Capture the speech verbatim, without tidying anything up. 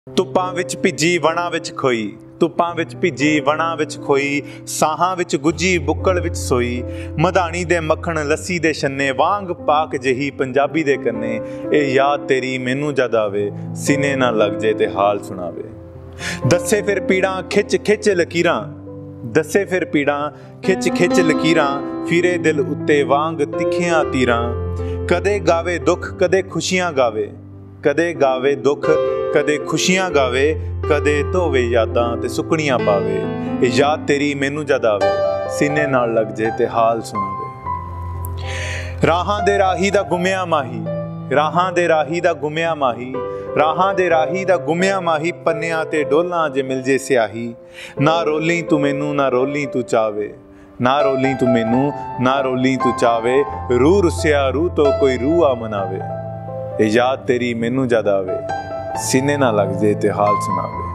ਧੁੱਪਾਂ ਵਿੱਚ ਭਿੱਜੀ ਵਣਾਂ ਵਿੱਚ ਖੋਈ, ਧੁੱਪਾਂ ਵਿੱਚ ਭਿੱਜੀ ਵਣਾਂ ਵਿੱਚ ਖੋਈ, ਸਾਹਾਂ ਵਿੱਚ ਗੁੱਜੀ ਬੁੱਕਲ ਵਿੱਚ ਸੋਈ, ਮਧਾਣੀ ਦੇ ਮੱਖਣ ਲੱਸੀ ਦੇ ਛੰਨੇ ਵਾਂਗ ਪਾਕ ਜਹੀ ਪੰਜਾਬੀ ਦੇ ਕੰਨੇ। ਇਹ ਯਾਦ ਤੇਰੀ ਮੈਨੂੰ ਜਦ ਆਵੇ, ਸੀਨੇ ਨਾ ਲੱਗ ਜੇ ਤੇ ਹਾਲ ਸੁਣਾਵੇ। ਦੱਸੇ ਫਿਰ ਪੀੜਾਂ ਖਿੱਚ ਖਿੱਚ ਲਕੀਰਾਂ, ਦੱਸੇ ਫਿਰ ਪੀੜਾਂ ਖਿੱਚ ਖਿੱਚ ਲਕੀਰਾਂ, ਫਿਰੇ ਦਿਲ ਉੱਤੇ ਵਾਂਗ ਤਿੱਖੀਆਂ ਤੀਰਾਂ। ਕਦੇ ਗਾਵੇ ਦੁੱਖ ਕਦੇ ਖੁਸ਼ੀਆਂ ਗਾਵੇ, ਕਦੇ ਗਾਵੇ ਦੁੱਖ ਕਦੇ ਖੁਸ਼ੀਆਂ ਗਾਵੇ, ਕਦੇ ਧੋਵੇ ਯਾਦਾਂ ਤੇ ਸੁੱਕਣੀਆਂ ਪਾਵੇ। ਇਹ ਯਾਦ ਤੇਰੀ ਮੈਨੂੰ ਜਦ ਆਵੇ, ਸੀਨੇ ਨਾਲ ਲੱਗ ਜੇ ਤੇ ਹਾਲ ਸੁਣਾਵੇ। ਰਾਹਾਂ ਦੇ ਰਾਹੀ ਦਾ ਗੁੰਮਿਆ ਮਾਹੀ, ਰਾਹਾਂ ਦੇ ਰਾਹੀ ਦਾ ਗੁੰਮਿਆ ਮਾਹੀ, ਰਾਹਾਂ ਦੇ ਰਾਹੀ ਦਾ ਗੁੰਮਿਆ ਮਾਹੀ, ਪੰਨਿਆਂ ਤੇ ਡੋਲਾਂ ਜੇ ਮਿਲ ਜੇ ਸਿਆਹੀ। ਨਾ ਰੋਲੀ ਤੂੰ ਮੈਨੂੰ ਨਾ ਰੋਲੀ ਤੂੰ ਚਾਵੇ, ਨਾ ਰੋਲੀ ਤੂੰ ਮੈਨੂੰ ਨਾ ਰੋਲੀ ਤੂੰ ਚਾਵੇ। ਰੂਹ ਰੁੱਸਿਆ ਰੂਹ ਤੋਂ ਕੋਈ ਰੂਹ ਆ ਮਨਾਵੇ। ਇਹ ਯਾਦ ਤੇਰੀ ਮੈਨੂੰ ਜਦ ਆਵੇ, ਸੀਨੇ ਨਾ ਲੱਗ ਜੇ ਤੇ ਹਾਲ ਸੁਣਾਵੇ।